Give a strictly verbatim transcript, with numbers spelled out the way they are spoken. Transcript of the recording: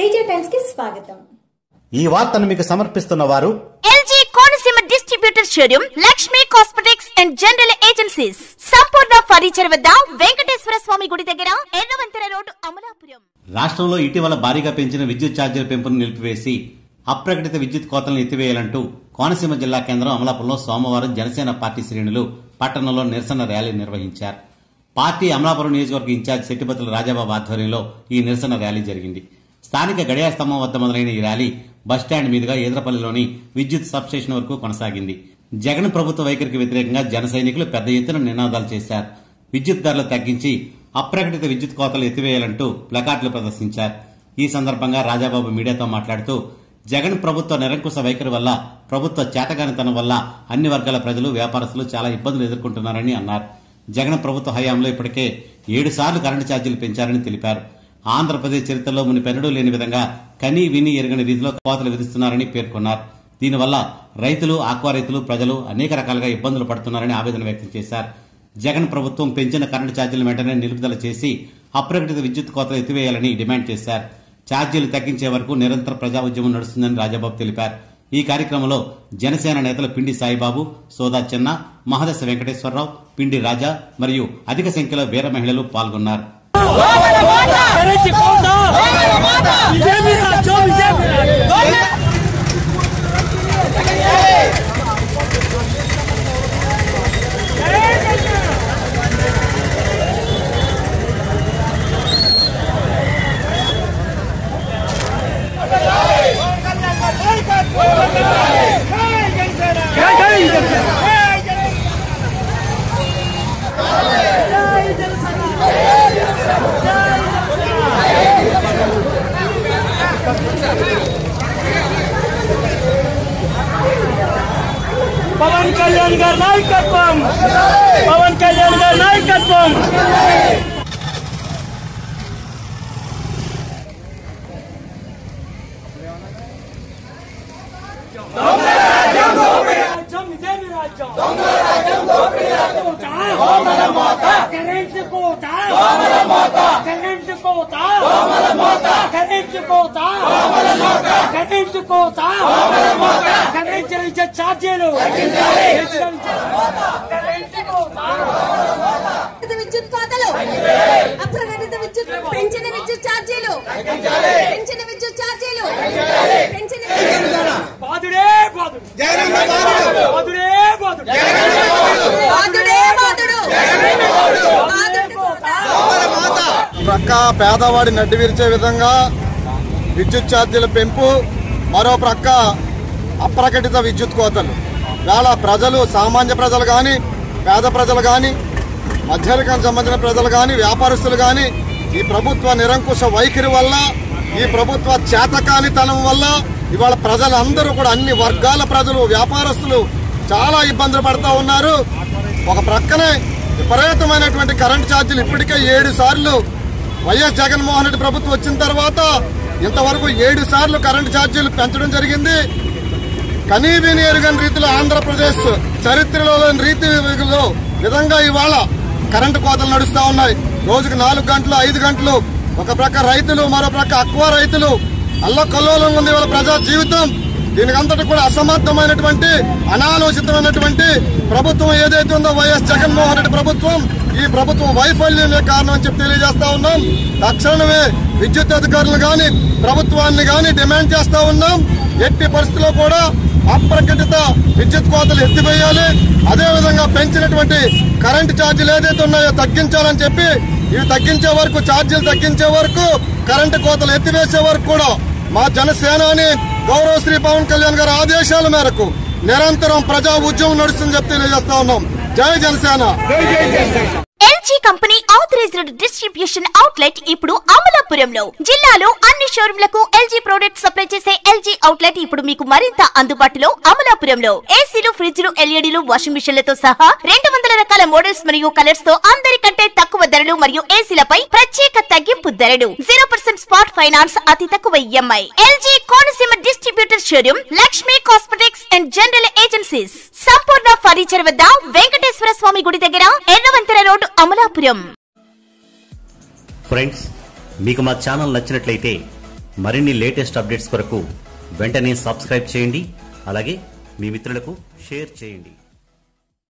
Teja times కి స్వాగతం। ఈ వార్తను మీకు సమర్పిస్తున్న వారు LG Konaseema distributor showroom, Lakshmi cosmetics and general agencies, Sampoorna furniture వద్ద వెంకటేశ్వర స్వామి గుడి దగ్గర, ఎర్రవంతెన రోడ్, అమలాపురం। రాష్ట్రంలో ఇటీవల భారీగా పెంచిన విద్యుత్ ఛార్జీల పెంపును నిలిపివేసి అప్రకటిత విద్యుత్ కోతలను ఎత్తివేయాలంటూ కోనసీమ జిల్లా కేంద్రం అమలాపురంలో సోమవారం జనసేన పార్టీ శ్రేణులు పట్టణంలో నిరసన ర్యాలీ నిర్వహించారు। పార్టీ అమలాపురం నియోజకవర్గ ఇన్ఛార్జ్ శెట్టిబత్తుల రాజాబాబు ఆధ్వర్యంలో ఈ నిరసన ర్యాలీ జరిగింది। స్థానిక గడియార స్తంభం వద్ద మొదలైన ఈ ర్యాలీ బస్టాండ్ మీదుగా ఈద్రపల్లిలోని విద్యుత్ సబ్స్టేషన్ వరకు కొనసాగింది। జగన్ ప్రభుత్వ వైఖరికి వ్యతిరేకంగా జన సైనికులు పెద్ద ఎత్తున నినాదాలు చేశారు। విద్యుత్ ధరలు తగ్గించి అప్రకటిత విద్యుత్ కోతలు ఎత్తివేయాలంటూ ప్లకార్డులు ప్రదర్శించారు। ఈ సందర్భంగా రాజాబాబు మీడియాతో మాట్లాడుతూ జగన్ ప్రభుత్వ నిరంకుశ వైఖరి వల్ల, ప్రభుత్వ చేతగానితనం వల్ల అన్ని వర్గాల ప్రజలు, వ్యాపారస్తులు చాలా ఇబ్బందులు ఎదుర్కొంటున్నారని అన్నారు। జగన్ ప్రభుత్వ హయాంలో ఇప్పటికే ఏడు సార్లు కరెంటు ఛార్జీలు పెంచారని తెలిపారు। ఆంధ్రప్రదేశ్ చరిత్రలో మునిపెన్నడూ లేని విధంగా కనీ విని ఎరగని రీతిలో కోతలు విధిస్తున్నారని పేర్కొన్నారు। దీనివల్ల రైతులు, ఆక్వా రైతులు, ప్రజలు అనేక రకాలుగా ఇబ్బందులు పడుతున్నారని ఆవేదన వ్యక్తం చేశారు। జగన్ ప్రభుత్వం పెంచిన కరెంటు ఛార్జీలను వెంటనే నిలుపుదల చేసి అప్రకటిత విద్యుత్ కోతలు ఎత్తివేయాలని డిమాండ్ చేశారు। ఛార్జీలు తగ్గించే వరకు నిరంతర ప్రజా ఉద్యమం నడుస్తుందని రాజాబాబు తెలిపారు। ఈ కార్యక్రమంలో జనసేన నేతలు పిండి సాయిబాబు, సోదా చెన్న, మహదశ వెంకటేశ్వరరావు, పిండి రాజా మరియు అధిక సంఖ్యలో వీర మహిళలు పాల్గొన్నారు। पवन कल्याण का नायकत्व, पवन कल्याण का नायकत्व। ఛార్జీలు విద్యుత్ కోతలు, అప్రకటిత విద్యుత్, పెంచిన విద్యుత్ ఛార్జీలు, పెంచిన విద్యుత్ ఛార్జీలు, పెంచిన బాధుడే బాధుడు, బాధుడే బాధుడు, బాధుడే బాధుడు, ప్రక్క పేదవాడి నడ్డి విరిచే విధంగా విద్యుత్ ఛార్జీల పెంపు, మరో ప్రక్క అప్రకటిత విద్యుత్ కోతలు. వేళ ప్రజలు, సామాన్య ప్రజలు కానీ, పేద ప్రజలు కానీ, మధ్యవర్గానికి సంబంధించిన ప్రజలు కానీ, వ్యాపారస్తులు కానీ ఈ ప్రభుత్వ నిరంకుశ వైఖరి వల్ల, ఈ ప్రభుత్వ చేతకానితనం వల్ల ఇవాళ ప్రజలందరూ కూడా, అన్ని వర్గాల ప్రజలు, వ్యాపారస్తులు చాలా ఇబ్బందులు పడుతూ ఉన్నారు। ఒక ప్రక్కనే విపరీతమైనటువంటి కరెంటు ఛార్జీలు ఇప్పటికే ఏడు సార్లు వైఎస్ జగన్మోహన్ రెడ్డి ప్రభుత్వం వచ్చిన తర్వాత ఇంతవరకు ఏడు సార్లు కరెంటు ఛార్జీలు పెంచడం జరిగింది। కనీవిని ఎరుగని రీతిలో ఆంధ్రప్రదేశ్ చరిత్రలో రీతిలో విధంగా ఇవాళ కరెంటు కోతలు నడుస్తా ఉన్నాయి। రోజుకు నాలుగు గంటలు, ఐదు గంటలు, ఒక ప్రక్క రైతులు, మరో ప్రక్క అక్వా రైతులు, అల్లకల్లోలంగా ఉంది ఇవాళ ప్రజా జీవితం। దీనికంతటి కూడా అసమర్థమైనటువంటి, అనాలోచితమైనటువంటి ప్రభుత్వం ఏదైతే ఉందో వైఎస్ జగన్మోహన్ రెడ్డి ప్రభుత్వం, ఈ ప్రభుత్వం వైఫల్యమే కారణం అని చెప్పి తెలియజేస్తా ఉన్నాం। తక్షణమే విద్యుత్ అధికారులు గాని, ప్రభుత్వాన్ని గాని డిమాండ్ చేస్తా ఉన్నాం, ఎట్టి పరిస్థితుల్లో కూడా అప్రకటిత విద్యుత్ కోతలు ఎత్తివేయాలి। అదేవిధంగా పెంచినటువంటి కరెంటు ఛార్జీలు ఏదైతే ఉన్నాయో తగ్గించాలని చెప్పి, ఇవి తగ్గించే వరకు, ఛార్జీలు తగ్గించే వరకు, కరెంటు కోతలు ఎత్తివేసే వరకు కూడా మా జనసేనాని గౌరవ శ్రీ పవన్ కళ్యాణ్ గారి ఆదేశాల మేరకు నిరంతరం ప్రజా ఉద్యమం నడుస్తుందని చెప్పి తెలియజేస్తా ఉన్నాం। జై Janasena. LG company authorized distribution outlet ఇప్పుడు అమలాపురంలో. జిల్లాలో అన్ని షోరూంలకు ఎల్జీ ప్రొడక్ట్ సప్లై చేసే ఎల్జీ అవుట్లెట్ ఇప్పుడు మీకు మరింత అందుబాటులో అమలాపురంలో. ఏసీలు, ఫ్రిడ్జ్లు, ఎల్ఈడీలు, వాషింగ్ మిషన్లతో సహా రెండు వందల రకాల మోడల్స్ మరియు కలర్స్ తో అందరికంటే తక్కువ ధరలు మరియు ఏసీలపై ప్రత్యేక తగ్గింపు ధరలు. జీరో పర్సెంట్ స్పాట్ ఫైనాన్స్, అతి తక్కువ EMI. LG Konaseema distributor showroom, Lakshmi cosmetics and general agencies, Sampoorna furniture వద్ద, వెంకటేశ్వర స్వామి గుడి దగ్గర, ఎర్రవంతెన రోడ్, అమలాపురం. ఫ్రెండ్స్, మీకు మా ఛానల్ నచ్చినట్లయితే మరిన్ని లేటెస్ట్ అప్డేట్స్ కొరకు వెంటనే సబ్స్క్రైబ్ చేయండి. అలాగే మీ మిత్రులకు షేర్ చేయండి.